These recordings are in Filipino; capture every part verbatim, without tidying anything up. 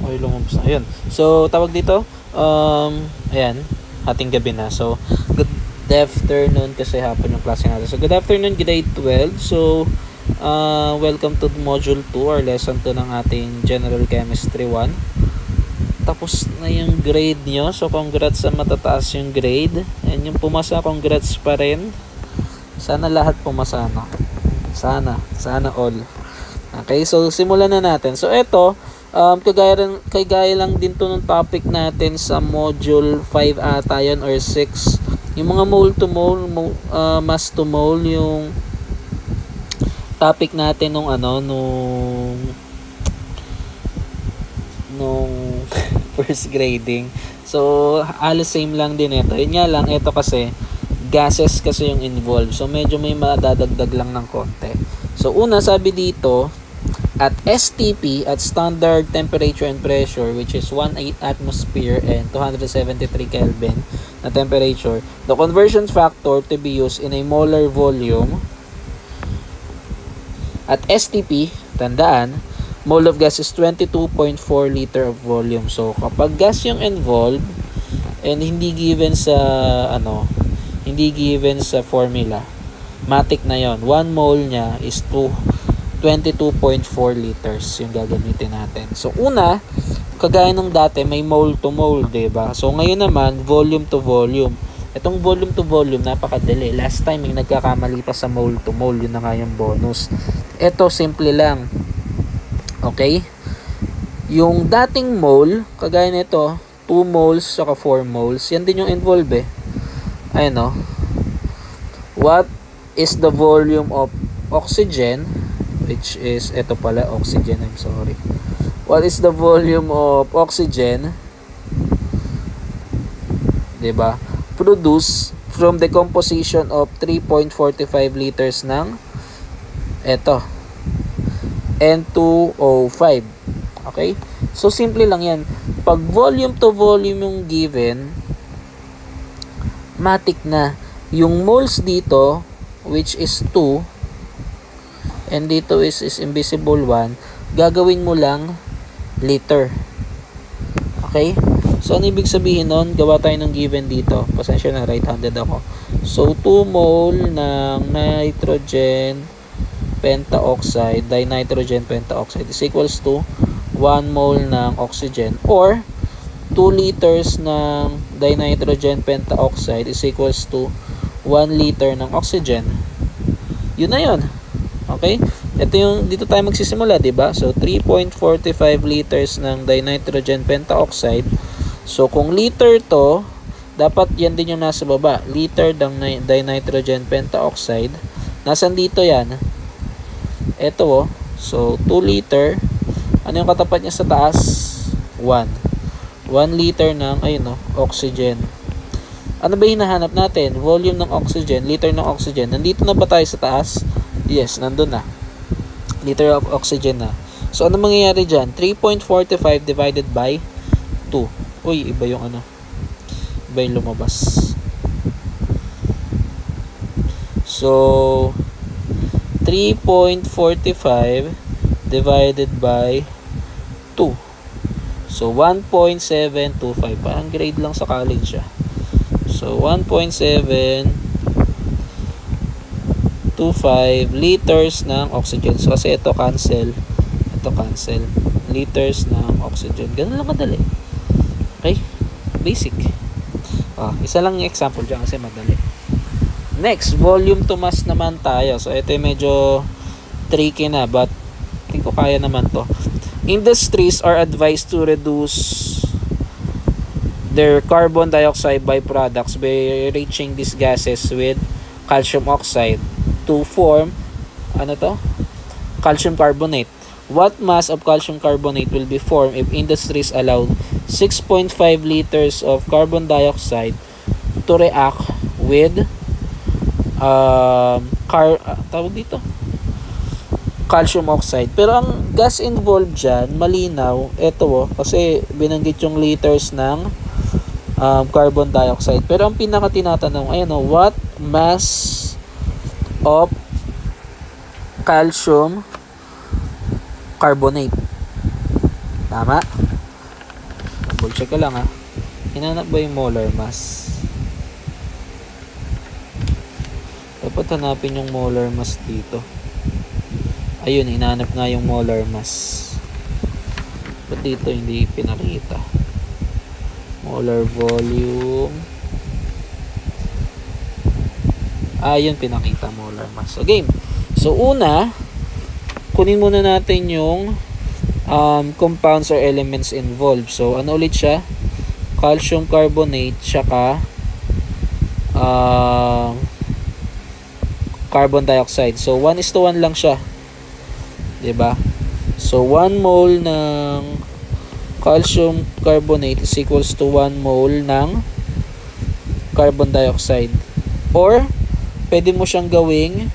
Ay, lumabas na. Ayun. So, tawag dito, um, ayan, ating gabi na. So, good afternoon kasi hapon yung klase natin. So, good afternoon, grade twelve. So, uh, welcome to module two or lesson two ng ating General Chemistry one. Tapos na yung grade nyo. So, congrats sa matataas yung grade. And yung pumasa, congrats pa rin. Sana lahat pumasa, no? Sana. Sana all. Okay, so simulan na natin. So, ito, um, kagaya, rin, kagaya lang din to ng topic natin sa module five ata yun or six. Yung mga mole to mole, mo, uh, mass to mole, yung topic natin nung ano, nung nung first grading. So, halos same lang din ito. Yun nga lang, ito kasi, gases kasi yung involved. So, medyo may madadagdag lang ng konti. So, una, sabi dito, at S T P, at standard temperature and pressure, which is one point eight atmosphere and two hundred seventy-three Kelvin na temperature, the conversion factor to be used in a molar volume at S T P, tandaan, mole of gas is twenty-two point four liter of volume. So, kapag gas yung involved, and hindi given sa, ano, hindi given sa formula, matik na yon. one mole niya is twenty-two point four liters yung gagamitin natin. So, una, kagaya nung dati, may mole to mole, diba? So, ngayon naman, volume to volume. Itong volume to volume, napakadali. Last time, yung nagkakamali pa sa mole to mole, yun na nga yung bonus. Ito, simple lang. Okay? Yung dating mole, kagaya nito, two moles saka four moles, yan din yung involved eh. Ayun no. What is the volume of oxygen, which is, ito pala, oxygen, I'm sorry. What is the volume of oxygen, diba, produce from the composition of three point four five liters ng, eto, N two O five. Okay? So, simple lang yan. Pag volume to volume yung given, matik na. Yung moles dito, which is two, and dito is, is invisible one, gagawin mo lang liter. Okay? So, ano ibig sabihin nun? Gawa tayo ng given dito. Pasensya na, right-handed ako. So, two mole ng nitrogen pentaoxide, dinitrogen pentaoxide is equals to one mole ng oxygen, or two liters ng dinitrogen pentaoxide is equals to one liter ng oxygen. Yun na yun. Okay? Ito yung, dito tayo magsisimula, diba? So, three point four five liters ng dinitrogen pentaoxide. So, kung liter to, dapat yan din yung nasa baba. Liter ng dinitrogen pentaoxide. Nasaan dito yan? Ito oh. So, two liter. Ano yung katapat niya sa taas? one. one liter ng, ayun oh, oxygen. Ano ba hinahanap natin? Volume ng oxygen, liter ng oxygen. Nandito na ba tayo sa taas? Yes, nandun na. Liter of oxygen na. So, ano mangyayari dyan? three point four five divided by two. Uy, iba yung ano. Iba yung lumabas. So, three point four five divided by two. So, one point seven two five. Parang grade lang sa college siya. So, one point seven two five liters ng oxygen. So, kasi ito cancel. Ito cancel. Liters ng oxygen. Ganun lang kadali. Okay? Basic. Oh, isa lang yung example dyan kasi madali. Next, volume to mass naman tayo. So, ito yung medyo tricky na, but hindi ko kaya naman to. Industries are advised to reduce their carbon dioxide byproducts by enriching these gases with calcium oxide to form, ano to? Calcium carbonate. What mass of calcium carbonate will be formed if industries allow six point five liters of carbon dioxide to react with um, car, uh, tawag dito? calcium oxide. Pero ang gas involved dyan, malinaw, ito oh, kasi binanggit yung liters ng um, carbon dioxide. Pero ang pinaka tinatanong, ayan oh, what mass of calcium carbonate? Tama? double check ko lang ha. Hinanap ba yung molar mass? Dapat hanapin yung molar mass dito. Ayun, hinanap nga yung molar mass. Ba't dito hindi pinakita? Molar volume. Ah, yun pinakita, molar mass. So, game. So, una, kunin muna natin yung um, compounds or elements involved. So, ano ulit siya? Calcium carbonate, tsaka uh, carbon dioxide. So, one is to one lang siya. Diba? So, one mole ng calcium carbonate is equals to one mole ng carbon dioxide. Or, pwede mo siyang gawing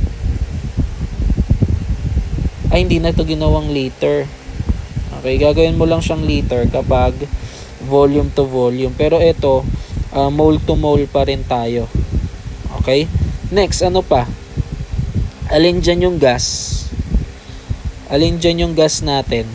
ay hindi na ito ginawang liter. Okay, gagawin mo lang siyang liter kapag volume to volume. Pero ito, uh, mole to mole pa rin tayo. Okay? Next, ano pa? Alin dyan yung gas? Alin dyan yung gas natin?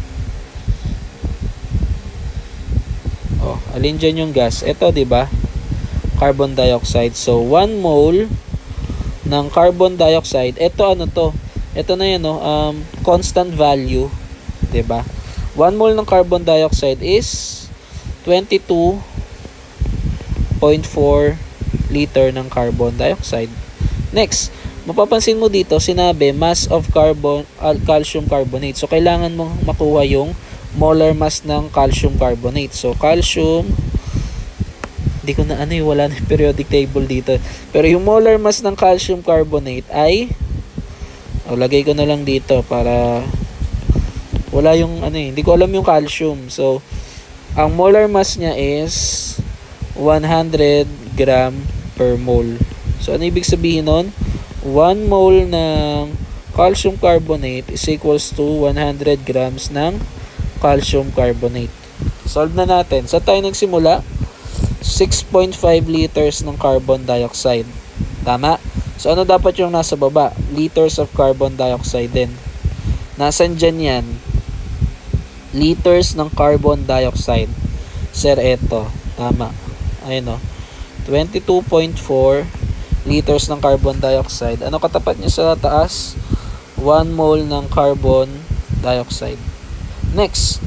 Oh, alin dyan yung gas? Ito, di ba? Carbon dioxide. So, one mole ng carbon dioxide. Ito ano to? Ito na yun, no? Um, constant value. Diba? one mole ng carbon dioxide is twenty-two point four liter ng carbon dioxide. Next, mapapansin mo dito, sinabi mass of carbon, uh, calcium carbonate. So, kailangan mong makuha yung molar mass ng calcium carbonate. So, calcium, hindi ko na ano eh, wala na periodic table dito. Pero yung molar mass ng calcium carbonate ay, o, lagay ko na lang dito para wala yung ano eh, hindi ko alam yung calcium. So, ang molar mass niya is one hundred gram per mole. So, ano ibig sabihin nun? one mole ng calcium carbonate is equals to one hundred grams ng calcium carbonate. Solve na natin. Sa tayo nagsimula, six point five liters ng carbon dioxide. Tama? So, ano dapat yung nasa baba? Liters of carbon dioxide din. Nasaan dyan yan? Liters ng carbon dioxide. Sir, eto. Tama. Ayun o. twenty-two point four liters ng carbon dioxide. Ano katapat niya sa taas? one mole ng carbon dioxide. Next.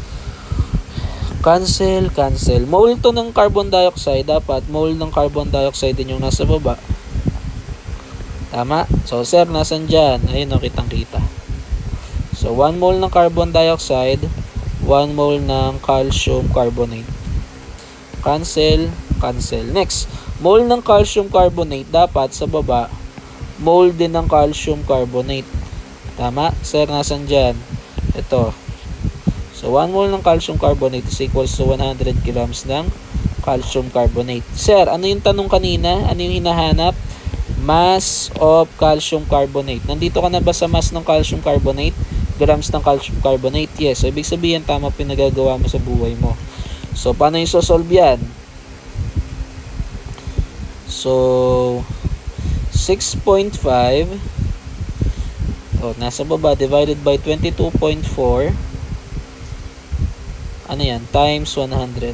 Cancel, cancel. Mole to ng carbon dioxide. Dapat mole ng carbon dioxide din yung nasa baba. Tama? So, sir, nasan dyan? Ayun o, kitang-kita. So, one mole ng carbon dioxide, one mole ng calcium carbonate. Cancel, cancel. Next, mole ng calcium carbonate. Dapat sa baba, mole din ng calcium carbonate. Tama? Sir, nasan dyan? Ito. So, one mole ng calcium carbonate is equals to one hundred grams ng calcium carbonate. Sir, ano yung tanong kanina? Ano yung hinahanap? Mass of calcium carbonate. Nandito ka na ba sa mass ng calcium carbonate? Grams ng calcium carbonate? Yes. So, ibig sabihin, tama pinagagawa mo sa buhay mo. So, paano yung sosolve yan? So, six point five oh, nasa baba, divided by twenty-two point four. Ano yan? Times one hundred.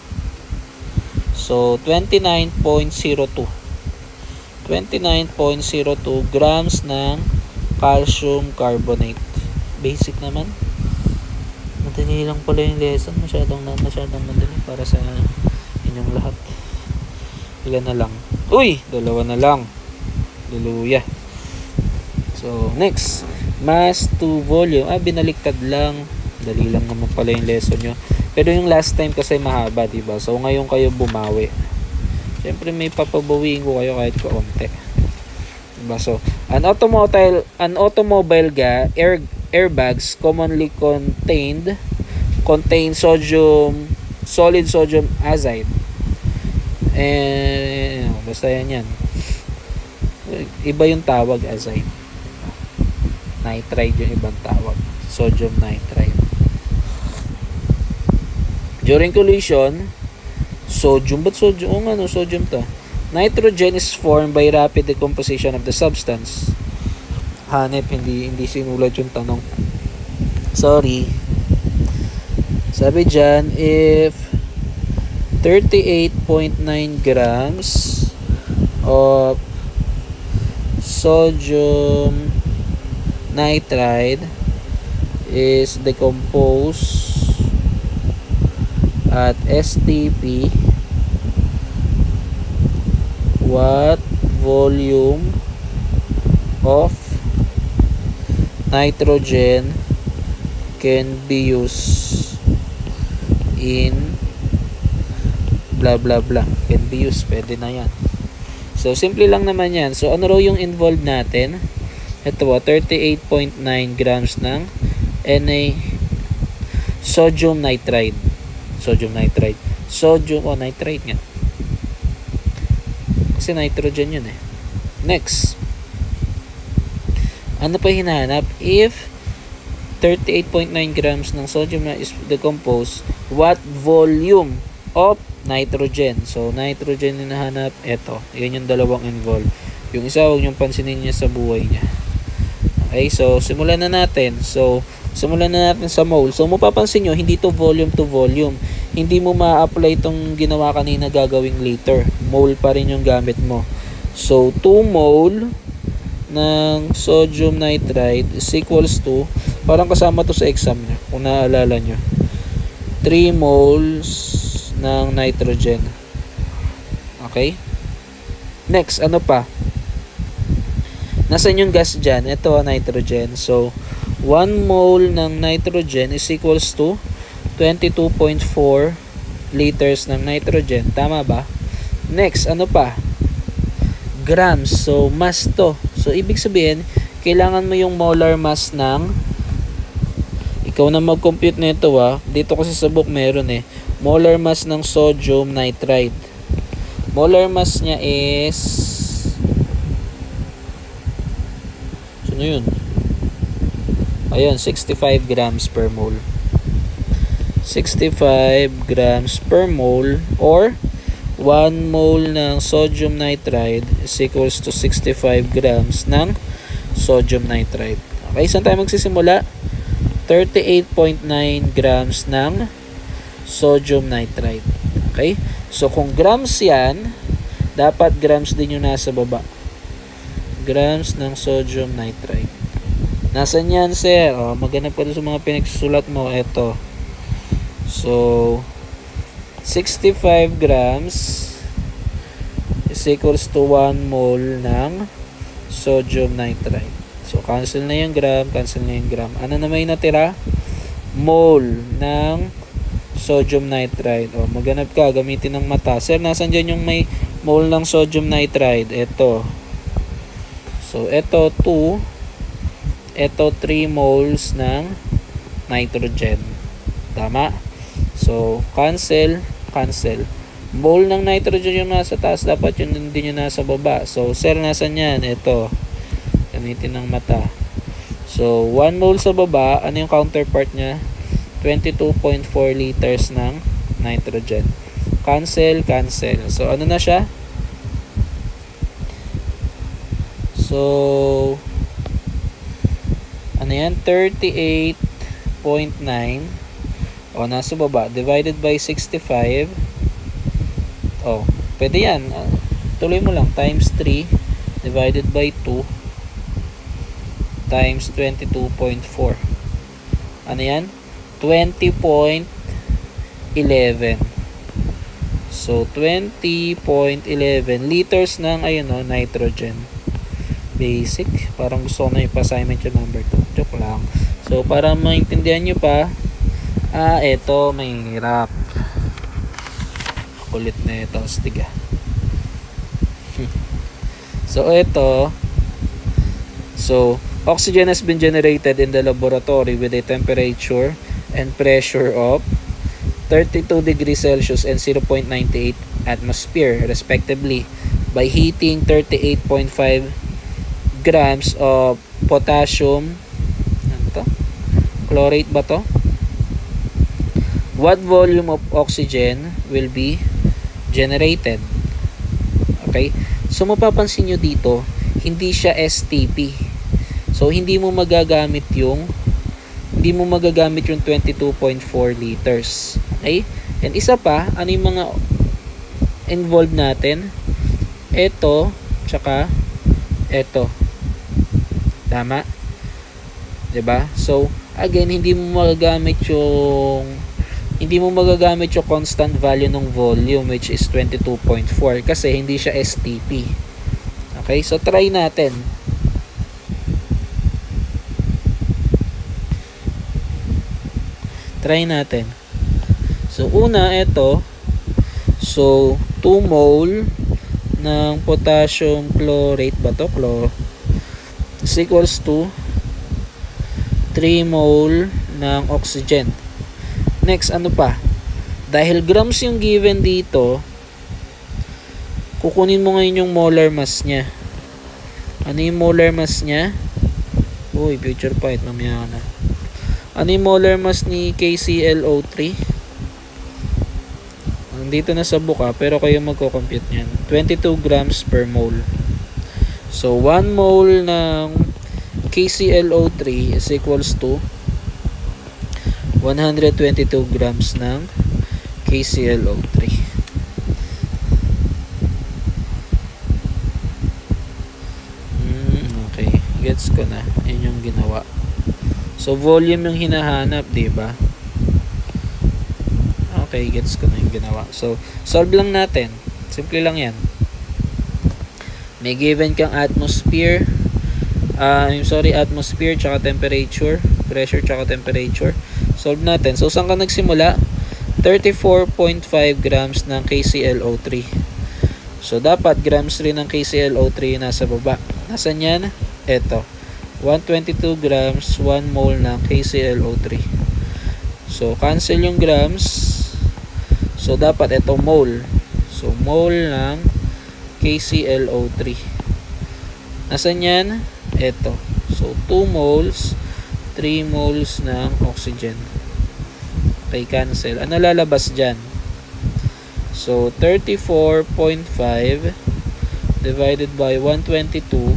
So, twenty-nine point zero two. twenty-nine point zero two grams ng calcium carbonate. Basic naman. Madali lang pala yung lesson. Masyadong, masyadong madali para sa inyong lahat. Ilan na lang? Uy! Dalawa na lang. Hallelujah. So, next. Mass to volume. Ah, binaliktad lang. Dali lang naman pala yung lesson nyo. Pero yung last time kasi mahaba, diba? So, ngayon kayo bumawi. Siyempre, may papabawiin ko kayo kahit kaunti. Diba? So, an automobile, an automobile ga, air, airbags commonly contained, contain sodium, solid sodium azide. And, basta yan yan. Iba yung tawag, azide. Nitride yung ibang tawag. Sodium nitride. During collision, sodium, ba't sodium? O nga, no, sodium to. Nitrogen is formed by rapid decomposition of the substance. Hanep, hindi, hindi sinulat yung tanong. Sorry. Sabi dyan, if thirty-eight point nine grams of sodium nitride is decomposed at S T P, what volume of nitrogen can be used in blah blah blah. Can be used, pwede na yan. So simple lang naman yan. So ano raw yung involved natin? Ito po, thirty-eight point nine grams ng Na sodium nitride. Sodium nitride. Sodium o oh, nitride nga. Kasi nitrogen yun eh. Next. Ano pa hinahanap? If thirty-eight point nine grams ng sodium na is decomposed, what volume of nitrogen? So, nitrogen yung nahanap. Ito. Yan yung dalawang involved. Yung isa, huwag niyong pansinin niya sa buhay niya. Okay, so, simulan na natin. So, simulan na natin sa mole. So, mapapansin nyo, hindi to volume to volume. Hindi mo ma-apply itong ginawa kanina gagawing later. Mole pa rin yung gamit mo. So, two mole ng sodium nitride is equals to, parang kasama to sa exam nyo, kung naaalala nyo, three moles ng nitrogen. Okay? Next, ano pa? Nasaan yung gas dyan? Ito, nitrogen. So, one mole ng nitrogen is equals to twenty-two point four liters ng nitrogen. Tama ba? Next, ano pa? Grams. So, mass to. So, ibig sabihin, kailangan mo yung molar mass ng, ikaw na mag-compute nito ah. Dito kasi sa book meron eh. Molar mass ng sodium nitride. Molar mass niya is, ano yun? Ayun, sixty-five grams per mole. sixty-five grams per mole, or one mole ng sodium nitride is equals to sixty-five grams ng sodium nitride. Okay, saan tayo magsisimula? thirty-eight point nine grams ng sodium nitride. Okay? So, kung grams yan, dapat grams din yung nasa baba. Grams ng sodium nitride. Nasaan yan, sir? O, maghanap pa sa mga pinagsusulat mo. Ito. So, sixty-five grams is equals to one mole ng sodium nitride. So, cancel na yung gram, cancel na yung gram. Ano na may natira? Mole ng sodium nitride. O, maghanap ka, gamitin ng mata. Sir, nasan dyan yung may mole ng sodium nitride? Ito. So, ito two. Ito three moles ng nitrogen. Tama? So, cancel, cancel. Mole ng nitrogen yung nasa taas, dapat yun din yung nasa baba. So, sir, nasan yan? Ito. Gamitin ng mata. So, one mole sa baba, ano yung counterpart niya? twenty-two point four liters ng nitrogen. Cancel, cancel. So, ano na siya? So, ano yan? thirty-eight point nine. O, nasa baba. Divided by sixty-five. O, pwede yan. Tuloy mo lang. Times three. Divided by two. Times twenty-two point four. Ano yan? twenty point eleven. So, twenty point eleven liters ng, ayun o, nitrogen. Basic. Parang gusto ko na ipa-assignment yung number two. Joke lang. So, para maintindihan nyo pa, ah, eto, may hirap. Kulit na ito. Stiga. So, eto. So, oxygen has been generated in the laboratory with a temperature and pressure of thirty-two degrees Celsius and zero point nine eight atmosphere respectively by heating thirty-eight point five grams of potassium, ano to? Chlorate ba to? What volume of oxygen will be generated? Okay? So mapapansin nyo dito, hindi siya S T P. So hindi mo magagamit yung hindi hindi mo magagamit yung twenty-two point four liters. Okay? And isa pa, ano yung mga involved natin? Ito, tsaka ito. Tama? Diba? So, again, hindi mo magagamit yung hindi mo magagamit yung constant value ng volume, which is twenty-two point four, kasi hindi siya S T P. Okay? So, try natin. Try natin. So, una, ito. So, two mole ng potassium chlorate ba to? Chlor is equals to three mole ng oxygen. Next, ano pa? Dahil grams yung given dito, kukunin mo ngayon yung molar mass niya. Ano yung molar mass niya? Uy, future part. Mamaya na. Ano yung molar mass ni K C l O three? Dito na sa buka, pero kayo magko-compute niyan. twenty-two grams per mole. So, one mole ng K C l O three is equals to one hundred twenty-two grams ng K C l O three. Hmm, okay. Gets ko na. Yun yung ginawa. So, volume yung hinahanap, diba? Okay, gets ko na yung ginawa. So, solve lang natin. Simple lang yan. May given kang atmosphere. Uh, I'm sorry, atmosphere, tsaka temperature. Pressure, tsaka temperature. Solve natin. So, saan ka nagsimula? thirty-four point five grams ng K C l O three. So, dapat grams rin ng K C l O three nasa baba. Nasaan yan? Eto. one hundred twenty-two grams, one mole ng K C l O three. So, cancel yung grams. So, dapat ito mole. So, mole ng K C l O three. Nasaan yan? Ito. So, two moles, three moles ng oxygen. Okay, cancel. Ano lalabas dyan? So, thirty-four point five divided by one hundred twenty-two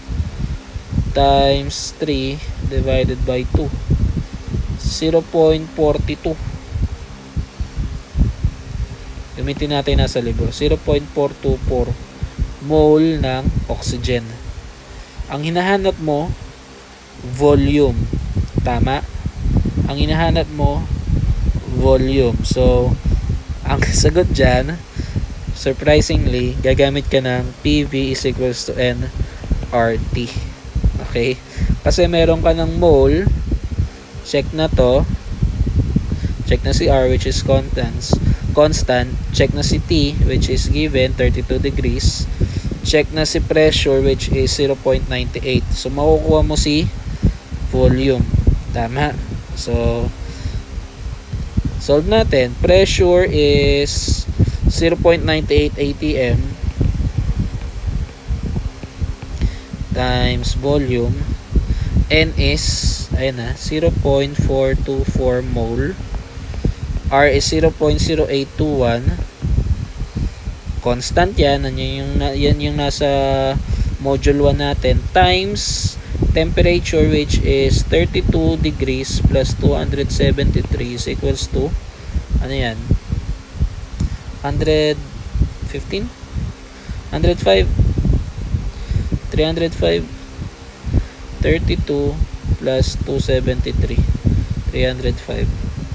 times three divided by two. zero point four two. Gamitin natin nasa libro. zero point four two four mole ng oxygen. Ang hinahanap mo, volume. Tama? Ang hinahanap mo, volume. So, ang sagot dyan, surprisingly, gagamit ka ng P V is equals to N R T. Okay? Kasi meron ka ng mole, check na to, check na si R, which is constants. Constant, check na si T, which is given thirty-two degrees, check na si pressure, which is zero point nine eight. So makukuha mo si volume. Tama? So solve natin. Pressure is zero point nine eight A T M times volume. N is ayun na, zero point four two four mole. R is zero point zero eight two one. Constant yan. Yan yung, yan yung nasa module one natin. Times temperature, which is thirty-two degrees plus two hundred seventy-three is equals to ano yan? one hundred fifteen? one hundred five? three hundred five? thirty-two plus two seventy-three. three hundred five.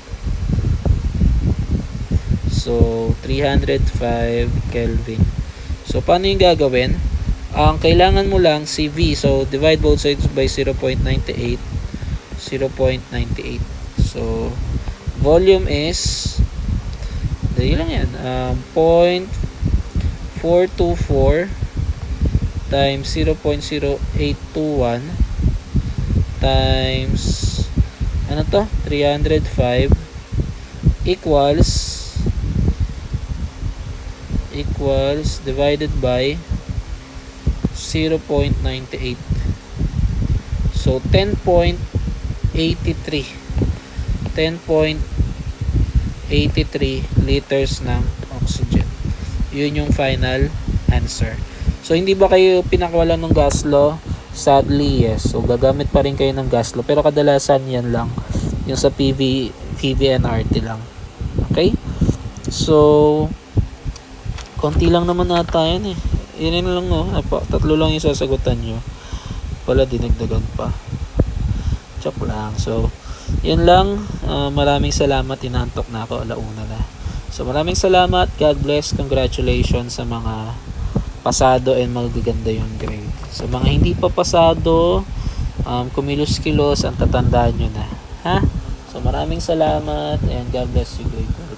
So, three hundred five Kelvin. So, paano yung gagawin? Ang kailangan mo lang si V. So, divide both sides by zero point nine eight. zero point nine eight. So, volume is dali lang yan. Um, zero point four two four times zero point zero eight two one times ano to? three hundred five equals equals divided by zero point nine eight. So ten point eight three. ten point eight three liters ng oxygen. Yun yung final answer. So hindi ba kayo pinakawalan ng gas law? Sadly, yes. So gagamit pa rin kayo ng gas law, pero kadalasan yan lang. Yung sa P V, P V N R T lang. Okay? So, konti lang naman ata yan eh. Yun lang oh. Apa, tatlo lang yung sasagutan nyo. Wala, dinagdagan pa. Chok lang. So, yun lang. Uh, maraming salamat. Inantok na ako. Alauna na. So, maraming salamat. God bless. Congratulations sa mga pasado and magaganda yung grade. So, mga hindi pa pasado, um, kumilos-kilos, ang tatandaan nyo na. Ha? So, maraming salamat and God bless you, grade.